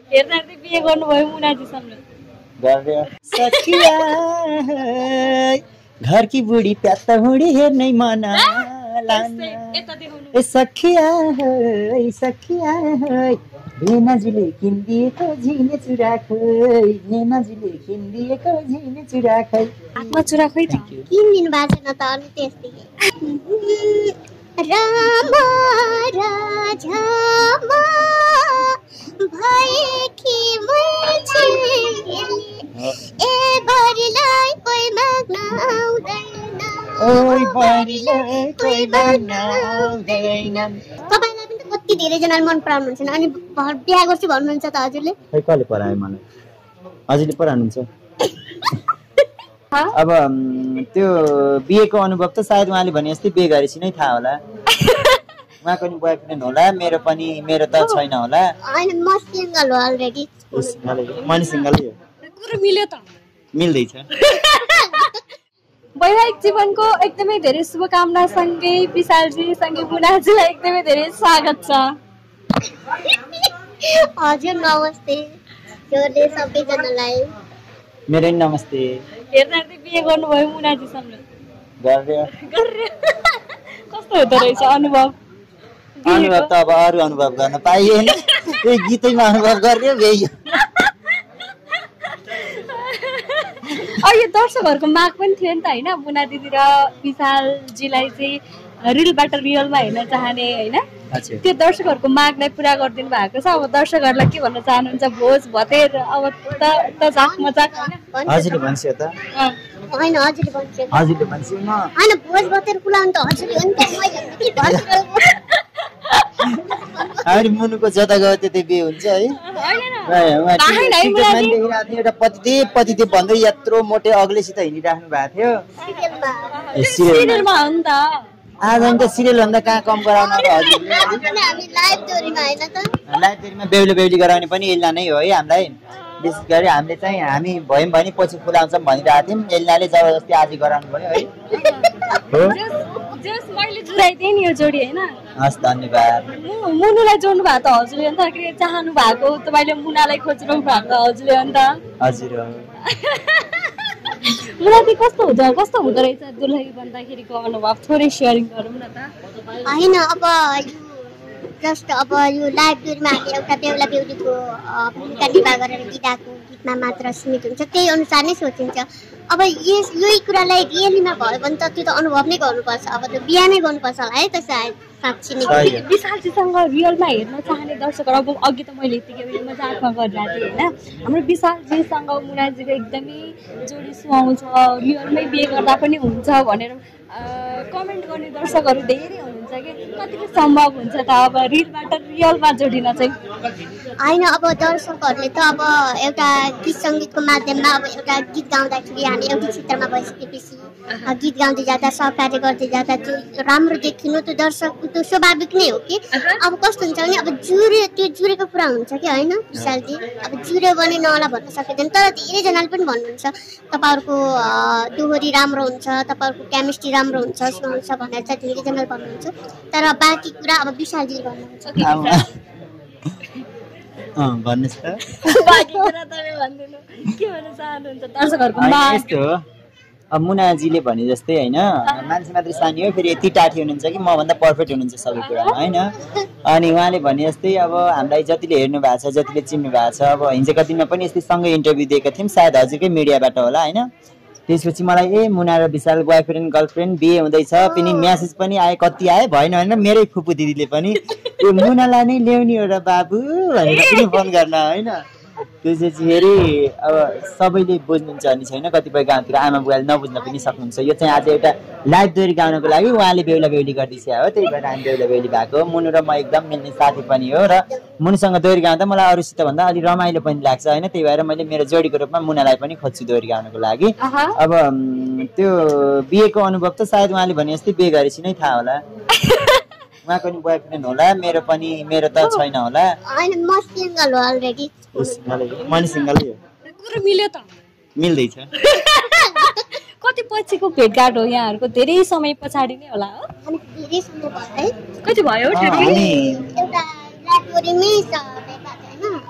हेर्दै बिहे गर्नुभयो मुनाजीसँग गर्दै सखिया घरकी बुढी प्यात्ता हुडी हेर्नै मन ए सखिया नेनाजीले किनिदिएको झिने चुरा खै नेनाजीले किनिदिएको झिने चुरा खै हातमा चुरा खै त किनिदिनु भएको छैन त अनि त्यस्तै रामा राजामा भएकी मान्छे ए बरिलाई कोही माग्न आउँदैन ओइ बरिलाई कोही माग्न आउँदैन तपाईलाई पनि कति धेरै जनाले मन पराउनुहुन्छ अनि बिहा गर्छु भन्नुहुन्छ त हजुरले खै कसले परायो मलाई हजुरले पराउनुहुन्छ अब त्यो बिहेको अनुभव त सायद उहाँले भने जस्तै बिहे गरेपछि नै थाहा होला उहाँको नि बोयफ्रेन्ड होला मेरो त छैन होला हैन म सिंगल हो अलरेडी मनी सिंगलै हो कुरा मिल्यो त मिल्दैछ वैवाहिक जीवनको एकदमै धेरै शुभकामना सँगै विशालजी सँगै मुनाजीलाई एकदमै धेरै स्वागत छ हजुर नमस्ते जोरले सबैजनालाई मेरो नि नमस्ते हेर्दै बिहे गर्नुभयो मुनाजीसँग गर्दै कस्तो हुँदो रहेछ अनुभव त अब अरू अनुभव गर्न पाइएन त्यही गीतैमा अनुभव गर्यो गयो यो दर्शकहरूको माग पनि थियो नि त होइन मुना दिदी र विशालजीलाई चाहिँ रिलबाट रियलमा हेर्न चाहने होइन त्यो दर्शकहरूको मागलाई पुरा गरिदिनु भएको छ अब दर्शकहरूलाई के भन्न चाहनुहुन्छ भोज भतेर अब त झाक मजाक हजुरले भन्छ त हैन हजुरले भन्छ हजुरले भन्छ म हैन भोज भतेर कुलाउनु त हजुरले हो नि त मैले के भन्छु हामी मुनुको जता गयो त्यतै बिहे हुन्छ है एउटा पति भन्दै यत्रो मोटे अग्लेसित हिँडिराख्नु भएको थियो सिरियलमा हो नि त आज त सिरियल भन्दा कहाँ कम गराउनु हजुरले लाइभ दोरीमा बेहुली गराउने पनि एल्ना नै हो है हामीलाई विशेष गरी हामीले चाहिँ हामी भयौँ भने पछि फुलाउँछौँ भनिरहेको थियौँ एल्नाले जबरजस्ती आज गराउनु भयो है मैले जुराइदिएँ नि यो जोडी होइन हस् धन्यवाद मुनुलाई जोड्नु भएको त हजुरले अन्त चाहनु भएको तपाईँले मुनालाई खोजिरहनु भएको त हजुरले अन्त हजुर मुना चाहिँ कस्तो हुँदो रहेछ दुलही भन्दाखेरिको अनुभव थोरै सेयरिङ गरौँ न त होइन अब जस्ट अब यो लाइभ टुरमा हामी एउटा बेहुला बेहुलीको भूमिका निर्वाह गरेर गीतमा मात्र सीमित हुन्छ त्यही अनुसार नै सोचिन्छ अब यही कुरालाई रियलीमा भयो भने त त्यो त अनुभव नै गर्नुपर्छ अब त्यो बिहानै गर्नुपर्छ होला है त सायद साँच्ची नै विशालजीसँग रियलमा हेर्न चाहने दर्शकहरू अब अघि त मैले यतिकै मजाकमा गरिरहेको थिएँ होइन हाम्रो विशालजीसँग मुनाजीको एकदमै जोडी सुहाउँछ रियलमै बिहे गर्दा पनि हुन्छ भनेर कमेन्ट गर्ने दर्शकहरू धेरै हुनुहुन्छ कि कतिको सम्भव हुन्छ त अब रिलबाट रियलमा जोडिन चाहिँ होइन अब दर्शकहरूले त अब एउटा गीत सङ्गीतको माध्यममा अब एउटा गीत गाउँदाखेरि हामी एउटै क्षेत्रमा भइसकेपछि गीत गाउँदै जाँदा सहकार्य गर्दै जाँदा त्यो राम्रो देखिनु त्यो दर्शक त्यो स्वाभाविक नै हो कि अब कस्तो हुन्छ भने अब जुरेको कुरा हुन्छ कि होइन विशालजी अब जुर्यो भने नहोला भन्न सकिँदैन तर धेरैजनाले पनि भन्नुहुन्छ तपाईँहरूको दोहोरी राम्रो हुन्छ तपाईँहरूको केमिस्ट्री राम्रो हुन्छ सुहाउँछ भनेर चाहिँ धेरैजनाले भन्नुहुन्छ तर बाँकी कुरा अब विशालजीले भन्नुहुन्छ भन्नुहोस् त बाँकी कुरा तपाईँ भन्दिनु के भन्न चाहनुहुन्छ दर्शकहरूको यस्तो हो अब मुनाजीले भने जस्तै होइन मान्छे मात्रै सानी हो फेरि यति टाठी हुनुहुन्छ कि मभन्दा पर्फेक्ट हुनुहुन्छ सबै कुरामा होइन अनि उहाँले भने जस्तै अब हामीलाई जतिले हेर्नु भएको छ जतिले चिन्नु भएको छ अब हिजोका दिनमा पनि यस्तै सँगै इन्टरभ्यू दिएका थियौँ सायद हजुरकै मिडियाबाट होला होइन त्यसपछि मलाई मुना र विशाल बोयफ्रेन्ड गर्लफ्रेन्ड बिहे हुँदैछ पनि म्यासेज पनि आयो कति आयो भएन होइन मेरै फुपू दिदीले पनि त्यो मुनालाई नै ल्याउने एउटा बाबु भनेर पनि फोन गर्न होइन त्यसपछि फेरि अब सबैले बुझ्नुहुन्छ भने छैन कतिपय गाउँतिर आमा बुवाले नबुझ्न पनि सक्नुहुन्छ यो चाहिँ आज एउटा लाइभ दोहोरी गाउनको लागि उहाँले बेहुला बेहुली गरिदिन्छ हो त्यही भएर हामी बेहुला बेहुली भएको मुनु र म एकदम मिल्ने साथी पनि हो र मुनुसँग दोहोरी गाउँदा मलाई अरूसित भन्दा अलिक रमाइलो पनि लाग्छ होइन त्यही भएर मैले मेरो जोडीको रूपमा मुनालाई पनि खोज्छु दोहोरी गाउनको लागि अब त्यो बिहेको अनुभव त सायद उहाँले भने जस्तै बिहे गरेपछि नै थाहा होला उहाँको नि बोयफ्रेन्ड होला मेरो त छैन होला हैन म सिंगल हो अलरेडी मनी सिंगलै हो कुरा मिल्यो त मिल्दैछ कति पछिको भेटघाट हो यहाँहरुको धेरै समय पछाडी नै होला हो अनि धेरै समय भयो है कति भयो ठ्याक्कै एउटा लाटोरीमै छ भेटघाट हैन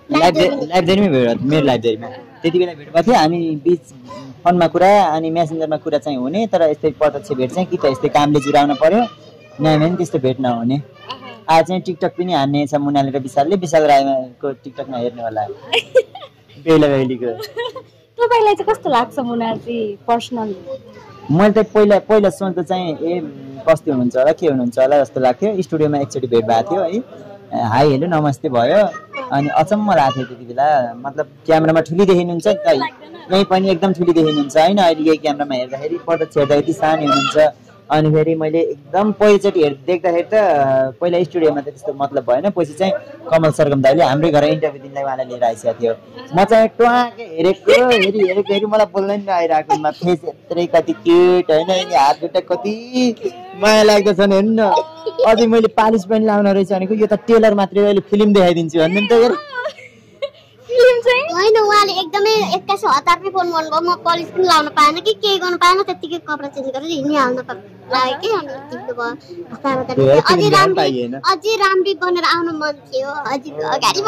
लाइब्रेरीमै भेट मेरो लाइब्रेरीमा त्यति बेला भेट भएको थियो हामी बिच फोनमा कुरा अनि मेसेन्जरमा कुरा चाहिँ हुने तर यस्तै प्रत्यक्ष भेट चाहिँ कि त यस्तै कामले जुराउन पर्यो नयाँ पनि त्यस्तो भेट नहुने आज चाहिँ टिकटक पनि हान्ने छ मुनाले र विशाल राईको टिकटकमा हेर्ने होला बेहुला बेहुलीको तपाईँलाई चाहिँ कस्तो लाग्छ मुना चाहिँ पर्सनल मैले त पहिला सोच्दा चाहिँ कस्तो हुनुहुन्छ होला के हुनुहुन्छ होला जस्तो लाग्थ्यो स्टुडियोमा एकचोटि भेट भएको थियो है हाई हेलो नमस्ते भयो अनि अचम्म लाग्थ्यो त्यति बेला मतलब क्यामेरामा ठुली देखिनुहुन्छ नि त यहीँ पनि एकदम ठुली देखिनुहुन्छ होइन अहिले यही क्यामेरामा हेर्दाखेरि प्रत्यक्ष हेर्दा यति सानो हुनुहुन्छ अनि फेरि मैले एकदम पहिलोचोटि देख्दाखेरि त पहिला स्टुडियोमा त त्यस्तो मतलब भएन पछि चाहिँ कमल सरगम दाइले हाम्रै घर इन्टरभ्यू दिनलाई उहाँलाई लिएर आइसकेको थियो म चाहिँ ट्वाके हेरेको मलाई बोल्नै नआइरहेको फेस यत्रै कति क्युट होइन हात खुट्टा कति माया लाग्दछ नि हेर्नु न अझै मैले पालिस पनि लाउन रहेछ भनेको यो त टेलर मात्रै अहिले फिल्म देखाइदिन्छु भन्नु नि त होइन उहाँले एकदमै 21 हतारमै फोन गर्नुभयो म पलिस पनि लाउन पाएन कि केही गर्नु पाएन त्यतिकै कपडा चेन्ज गरेर हिँडिहाल्न लाग्यो कि अनि यतिको भयो अझै राम्री बनेर आउनु मन थियो अझै अगाडि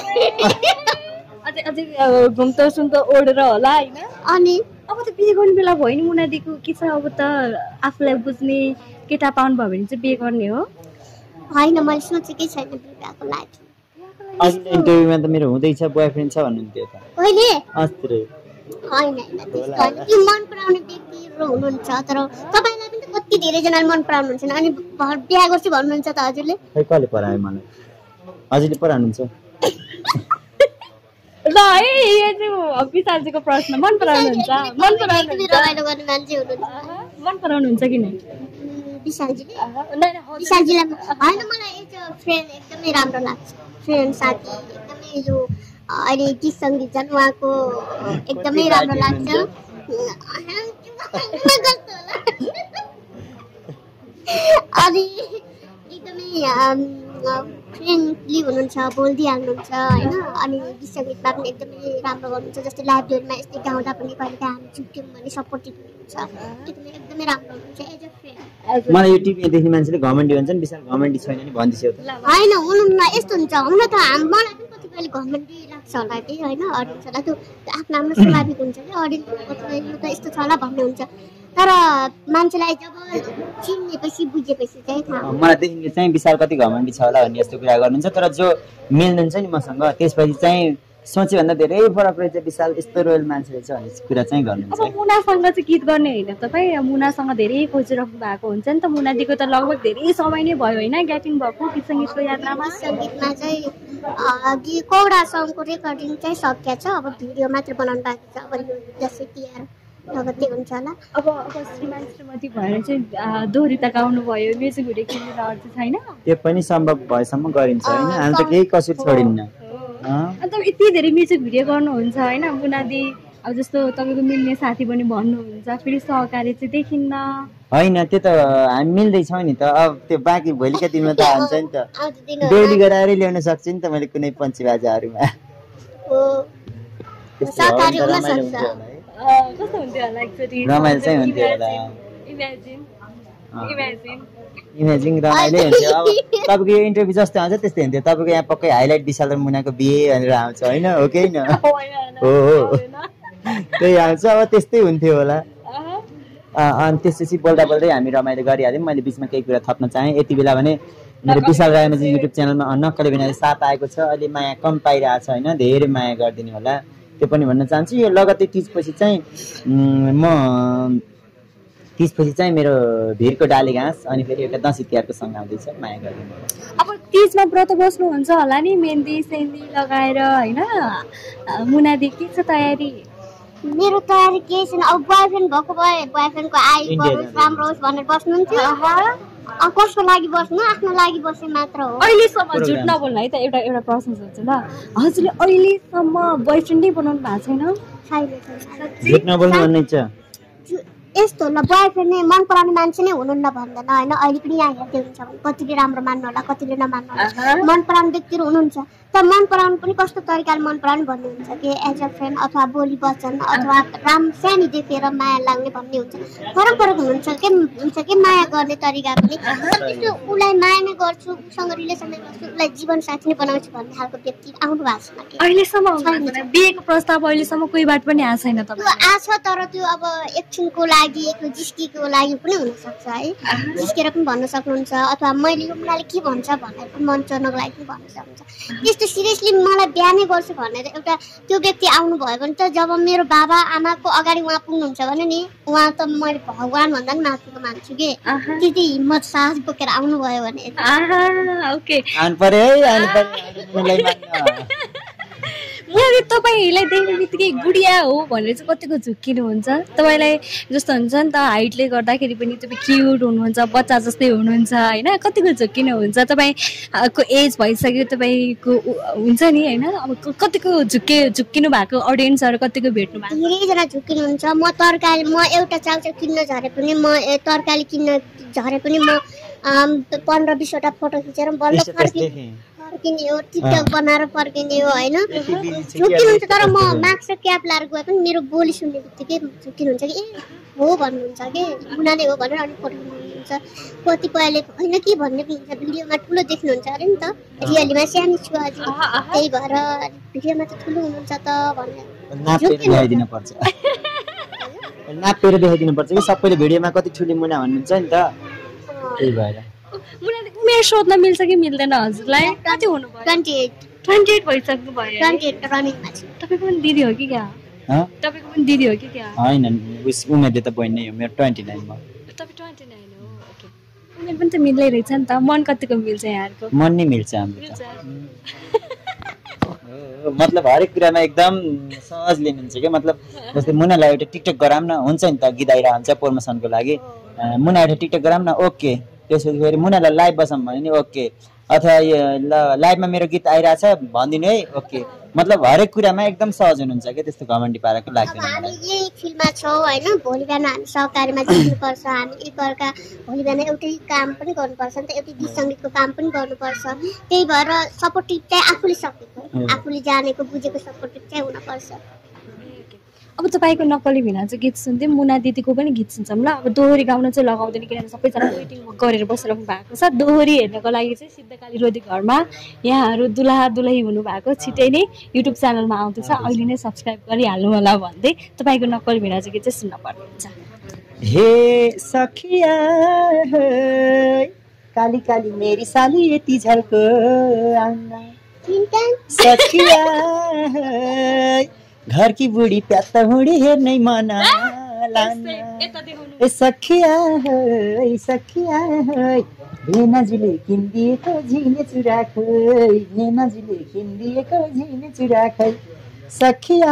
अझै घुम्तो सुन्तो ओढेर होला होइन अनि अब त बिहे गर्ने बेला भयो नि मुनादीको के छ अब त आफूलाई बुझ्ने केटा पाउनु भयो भने चाहिँ बिहे गर्ने हो होइन मैले सोचेकै छैन बिहेको लागि अस्ति इन्टरभ्यूमा त मेरो हुँदैछ बोयफ्रेन्ड छ भन्नुहुन्थ्यो त कहिले अस्ति होइन त्यो मन पराउने व्यक्तिहरू हुनुहुन्छ तर तपाईँलाई पनि त कति धेरैजनाले मन पराउनुहुन्छ अनि बिहा गर्छु भन्नुहुन्छ त हजुरले खै कसले परायो मलाई हजुरले पराउनुहुन्छ ल है यो चाहिँ विशालजीको प्रश्न मन पराउनुहुन्छ रमाइलो गर्ने मान्छे हुनुहुन्छ मन पराउनुहुन्छ कि नै विशालजीलाई होइन मलाई यो फ्रेन्ड एकदमै राम्रो लाग्छ फ्रेन्ड साथी एकदमै यो अहिले गीत सङ्गीत झन् उहाँको एकदमै राम्रो लाग्छ अनि एकदमै फ्रेन्डली हुनुहुन्छ बोलिदिइहाल्नुहुन्छ होइन अनि गीत सङ्गीतमा पनि एकदमै राम्रो गर्नुहुन्छ जस्तै लाइब्रेरीमा यस्तै गाउँदा पनि कहिले हामी छुट्यौँ भने सपोर्टिभ हुनुहुन्छ एकदमै राम्रो हुनुहुन्छ एज अ फ्रेन्ड मलाई यो टिभीमा देख्ने मान्छेले घमण्डी भन्छन् विशाल घमण्डी छैन नि भन्दिसौ त होइन हुनुहुन्न यस्तो हुन्छ हुन त मलाई पनि कतिपयले घमण्डी लाग्छ होला कि होइन अडियन्सहरूलाई त्यो आफ्नो आफ्नो स्वाभाविक हुन्छ कि अडियन्स कतिपय त यस्तो छ होला भन्ने हुन्छ तर मान्छेलाई जब चिन्नेपछि बुझेपछि चाहिँ थाहा मलाई देखिने चाहिँ विशाल कति घमण्डी छ होला भन्ने यस्तो कुरा गर्नुहुन्छ तर जो मिल्नुहुन्छ नि मसँग त्यसपछि चाहिँ सोचे भन्दा धेरै फरक रहेछ विशाल यस्तो रोयल मान्छे रहेछ भन्ने कुरा चाहिँ गर्नुहुन्छ अब मुनासँग चाहिँ गीत गर्ने होइन तपाईँ मुनासँग धेरै खोजिराख्नु भएको हुन्छ नि त मुनादीको त लगभग धेरै समय नै भयो होइन ग्याटिङ भएको गीत सङ्गीतको यात्रामा सङ्गीतमा चाहिँ कौडा सङको रेकर्डिङ चाहिँ सकिएको छ अब भिडियो मात्र बनाउनु बाँकी छ अब यो जस्तै तिहार लगत्तै हुन्छ होला अब श्रीमान श्रीमती भएर चाहिँ दोहोरी त गाउनु भयो म्युजिक भिडियो खेल्ने रहर चाहिँ छैन त्यो पनि सम्भव भएसम्म गरिन्छ होइन हामी त केही कसुर छोडिन्न अन्त यति धेरै म्युजिक भिडियो गर्नुहुन्छ होइन मुनादी अब जस्तो तपाईँको मिल्ने साथी पनि भन्नुहुन्छ फेरि सहकारी चाहिँ देखिन्न होइन त्यो त हामी मिल्दैछौँ नि त अब त्यो बाँकी भोलिका दिनमा त हुन्छ नि त बेहुली गराएरै ल्याउन सक्छु नि त मैले कुनै पञ्ची बाजाहरूमा कस्तो हुन्थ्यो होला एकचोटि रमाइलो चाहिँ हुन्थ्यो होला इमेजिङ रमाइलो हुन्थ्यो अब तपाईँको यो इन्टरभ्यू जस्तो आउँछ त्यस्तै हुन्थ्यो तपाईँको यहाँ पक्कै हाइलाइट विशाल र मुनाको बिहे भनेर आउँछ होइन हो कि होइन हो त्यही आउँछ अब त्यस्तै हुन्थ्यो होला अनि त्यसपछि बोल्दा बोल्दै हामी रमाइलो गरिहाल्यौँ मैले बिचमा केही कुरा थप्न चाहेँ यति बेला भने मेरो विशाल राईमा चाहिँ युट्युब च्यानलमा नक्कले बिनाले साथ आएको छ अहिले माया कम पाइरहेको छ होइन धेरै माया गरिदिनु होला त्यो पनि भन्न चाहन्छु यो लगत्तै तिजपछि चाहिँ म तिजपछि चाहिँ मेरो भिरको डाली घाँस अनि फेरि एउटा दसैँ तिहारको सङ्ग आउँदैछ माया गरिदिनु अब तिजमा व्रत बस्नुहुन्छ होला नि मेहन्दी सेन्दी लगाएर होइन मुनादी के छ तयारी मेरो तयारी केही छैन अब बोयफ्रेन्ड भएको भए बोयफ्रेन्डको आयु बढोस् राम्रो होस् भनेर बस्नुहुन्थ्यो अब कसको लागि बस्नु आफ्नो लागि बसे मात्र हो अहिलेसम्म झुट नबोल्नु है त एउटा प्रश्न सोध्छु ल हजुरले अहिलेसम्म बोयफ्रेन्डै बनाउनु भएको छैन झुट नबोल्नु भन्ने छ यस्तो ल बोयफ्रेन्ड नै मन पराउने मान्छे नै हुनुहुन्न भन्दैन होइन अहिले पनि यहाँ हेर्दै हुन्छ भने कतिले राम्रो मान्नु होला कतिले नमान्नु होला मन पराउने व्यक्तिहरू हुनुहुन्छ तर मन पराउनु पनि कस्तो तरिकाले मन पराउनु भन्ने हुन्छ कि एज अ फ्रेन्ड अथवा बोली वचन अथवा सानी देखेर माया लाग्ने भन्ने हुन्छ फरक फरक हुन्छ कि माया गर्ने तरिका पनि त्यस्तो उसलाई माया नै गर्छु उसँग रिलेसन नै गर्छु उसलाई जीवन साथी नै बनाउँछु भन्ने खालको व्यक्ति आउनु भएको छैन अहिलेसम्म बिहेको प्रस्ताव अहिलेसम्म कोहीबाट पनि आएको छैन त्यो आछ तर त्यो अब एकछिनको लागि एक जिस्कीको लागि पनि हुनसक्छ है जिस्केर पनि भन्न सक्नुहुन्छ अथवा मैले यो मुनाले के भन्छ भनेर पनि मन चोर्नको लागि पनि भन्न सक्नुहुन्छ त्यस्तो सिरियसली मलाई बिहानै गर्छु भनेर एउटा त्यो व्यक्ति आउनु भयो भने त जब मेरो बाबा आमाको अगाडि उहाँ पुग्नुहुन्छ भने नि उहाँ त मैले भगवान भन्दा पनि माथिको मान्छु कि त्यति हिम्मत साहस बोकेर आउनुभयो भने मुनाले तपाईँलाई देख्ने बित्तिकै गुडिया हो भनेर चाहिँ कतिको झुक्किनुहुन्छ तपाईँलाई जस्तो हुन्छ नि त हाइटले गर्दाखेरि पनि तपाईँ क्युट हुनुहुन्छ बच्चा जस्तै हुनुहुन्छ होइन कतिको झुक्किनुहुन्छ तपाईँको एज भइसक्यो तपाईँको हुन्छ नि होइन अब कतिको झुक्किनु भएको अडियन्सहरू कतिको भेट्नु भएको धेरैजना झुक्किनुहुन्छ म तरकारी म एउटा चाउचाउ किन्न झरे पनि म तरकारी किन्न झरे पनि म 15-20वटा फोटो खिचेर बल्ल फर्किने हो टिकटक बनाएर फर्किने हो होइन झुक्किनुहुन्छ तर म मास्क र क्याप लाएर गए पनि मेरो बोली सुन्ने बित्तिकै झुक्किनुहुन्छ कि ए हो भन्नुहुन्छ कि मुनाले हो भनेर अनि फोटो खिच्नुहुन्छ कतिपयले होइन के भन्ने पनि हुन्छ भिडियोमा ठुलो देख्नुहुन्छ अरे नि त रियलीमा सानो छु अझै त्यही भएर भिडियोमा त ठुलो हुनुहुन्छ त भनेर नापेर देखाइदिनु पर्छ कि सबैले भिडियोमा कति ठुली मुना भन्नुहुन्छ नि त त्यही भएर मुनाले उमेर सोध्न मिल्छ कि मिल्दैन हजुरलाई कति हुनु भयो 28 भइसक्नु भयो 28 रनिङमा छु तपाईको पनि दिदी हो कि क्या तपाईको पनि दिदी हो कि क्या हैन उमेरले त बहिनी नै हो मेरो 29 मा तपाई 29 हो ओके उमेर पनि त मिल्दै रहेछ नि त मन कतिको मिल्छ यहाँहरुको मन नै मिल्छ हाम्रो मतलब हरेक कुरामा एकदम सहज लिनुहुन्छ के मतलब जस्तै मुनालाई एउटा टिकटक गराम न हुन्छ नि त गीत आइरा हुन्छ प्रमोसनको लागि मुना एउटा टिकटक गराम न ओके त्यसपछि फेरि मुनालाई लाइभ बसम भने नि ओके अथवा लाइभमा मेरो गीत आइराछ भनिदिनु है ओके मतलब हरेक कुरामा एकदम सहज हुनुहुन्छ के त्यस्तो घमण्डी पाराको लाग्दैन हामी यही फिल्डमा छौँ हैन भोलि बिहान हामी सहकारीमा जित्नुपर्छ हामी एकअर्का भोलि बिहान एउटै काम पनि गर्नुपर्छ नि त एउटै गीत सङ्गीतको काम पनि गर्नुपर्छ त्यही भएर सपोर्टिभ चाहिँ आफूले सकेको आफूले जानेको बुझेको सपोर्टिभ चाहिँ हुनुपर्छ अब तपाईको नक्कली भिना चाहिँ गीत सुन्दै मुना दिदीको पनि गीत सुन्छौँ ल अब दोहोरी गाउन चाहिँ लगाउँदैन किनभने सबैजना वेटिङ गरेर बसिरहनु भएको छ दोहोरी हेर्नको लागि चाहिँ सिद्धकाली रोदी घरमा यहाँहरू दुलहा दुलही हुनु भएको छिटै नै युट्युब च्यानलमा आउँदैछ अहिले नै सब्स्क्राइब गरिहाल्नु होला भन्दै तपाईको नक्कली भिना चाहिँ गीत चाहिँ सुन्न पर्ने हुन्छ हे सखिया काली काली मेरी साली यति झल्को आउन सखिया घर की बुढी प्यात्त हुडी हेर्नै मन ए सखिया नेनाजीले किनिदिएको झिने चुरा खै नेनाजीले किनिदिएको झिने चुरा खै सखिया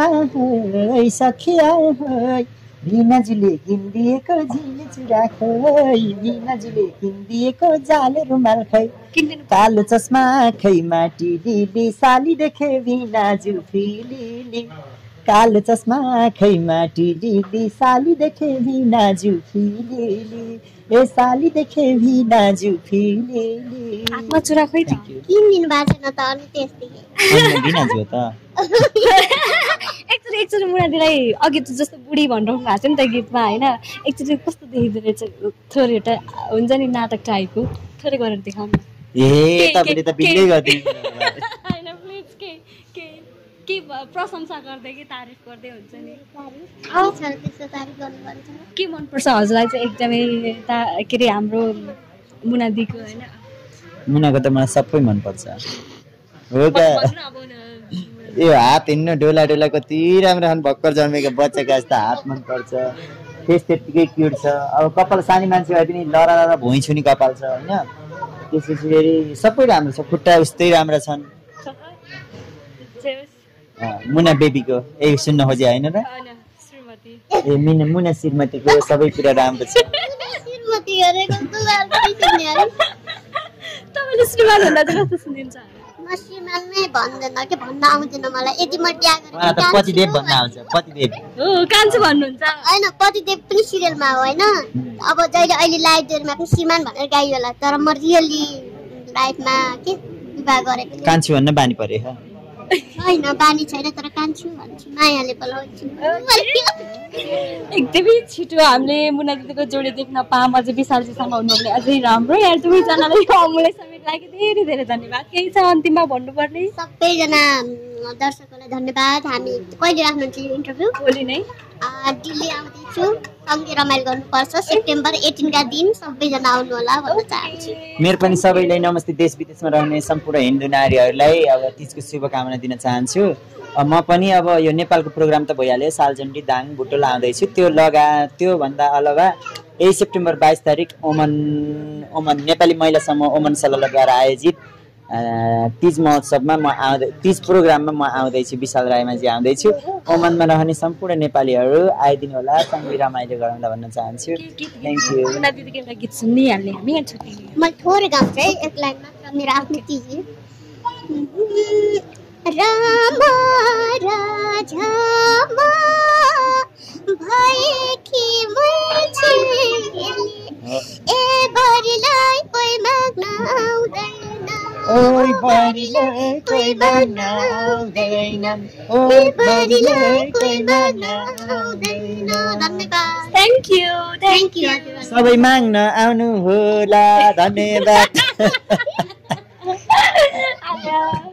नेनाजीले किनिदिएको झिने चुरा खै नेनाजीले किनिदिएको जाले रुमाल खै कालो चस्मा खै माटी दिदी साली देखे बिना जुफी लिली कालो चस्मा खै माटी दिदी साली देखे बिना जुफी लिली ए साली देखे बिना जुफी लिली आत्मा चुरा खै त किन दिन बाँचेन त अनि त्यस्तै बिना जो त एकचोटि मुना दिदीलाई अघि त जस्तो बुढी भनिरहनु भएको थियो नि त गीतमा होइन एकचोटि कस्तो देखिँदो रहेछ थोरै एउटा हुन्छ नि नाटक टाइपको थोरै गरेर देखाउनु ए तपाईले त बिल्लै गर्दिनु हैन प्लिज के प्रशंसा गर्दै कि तारिफ गर्दै हुन्छ नि के मन पर्छ हजुरलाई चाहिँ एकदमै के रे हाम्रो मुना दिदीको हैन मुनाको त मलाई सबै मन पर्छ हो त यो हात हिँड्नु डोला डोला कति राम्रो छन् भर्खर जन्मेको बच्चाको जस्तो हात मन पर्छ फेस त्यतिकै क्युट छ अब कपाल सानी मान्छे भए पनि लरा लरा भुइँ छुनी कपाल छ होइन त्यसपछि फेरि सबै राम्रो छ खुट्टा उस्तै राम्रो छन् मुना बेबीको ए सुन्न खोजे होइन र ए मुना श्रीमतीको सबै कुरा राम्रो छ श्रीमती गरेको त तपाईले श्रीमान भन्दा चाहिँ कस्तो सुनिन्छ म श्रीमानमै भन्दैन के भन्न आउँदैन मलाई यदि म बिहा मलाई त पतिदेव भन्न आउँछ पतिदेव हो कान्छु भन्नुहुन्छ होइन पतिदेव पनि सिरियलमा हो होइन अब जहिले अहिले लाइभ डेरमा पनि श्रीमान भनेर गाइयो होला तर म रियली लाइफमा के विवाह गरेको कान्छी भन्न बानी पर्यो होइन बानी छैन तर कान्छु भन्छु मायाले बोलाउँछु एकदमै छिटो हामीले मुना दिदीको जोडी देख्न पाऊँ अझै विशालजीसँग हुनु भने अझै राम्रो यार दुवैजनालाई अमूल्य समयको लागि धेरै धेरै धन्यवाद केही छ अन्तिममा भन्नुपर्ने सबैजना दर्शकहरूलाई धन्यवाद हामी कहिले राख्नुहुन्छ यो इन्टरभ्यू भोलि नै दिल्ली आउँदैछु सँगै रमाइलो गर्नुपर्छ सेप्टेम्बर 18 का दिन सबैजना आउनु होला भन्न चाहन्छु मेरो पनि सबैलाई नमस्ते देश विदेशमा रहने सम्पूर्ण हिन्दू नारीहरूलाई अब तीजको शुभकामना दिन चाहन्छु म पनि अब यो नेपालको प्रोग्राम त भइहाल्यो सालजन्डी दाङ बुटोल आउँदैछु त्योभन्दा अलावा यही सेप्टेम्बर 22 तारिक ओमन नेपाली महिला समूह ओमन सललद्वारा आयोजित तीज महोत्सवमा तीज प्रोग्राममा म आउँदैछु विशाल रायमाझी आउँदैछु ओमनमा रहने सम्पूर्ण नेपालीहरू आइदिनु होला सँगै रमाइलो गराउँदा भन्न चाहन्छु थ्याङ्क यू मुना दिदीको एउटा गीत सुनिहाल्ने हामी छुट्टी म थोरै गाउँछु है एक लाइन मात्र मेरो आफ्नो तीज रामा राजामा भएकी मान्छे ए बरिलाई कोही माग्न आउँदैन ओइ बरिलाई कोही माग्न आउँदैन ओइ बरिलाई कोही माग्न आउँदैन धन्यवाद थ्याङ्क यू सबै माग्न आउनु होला धन्यवाद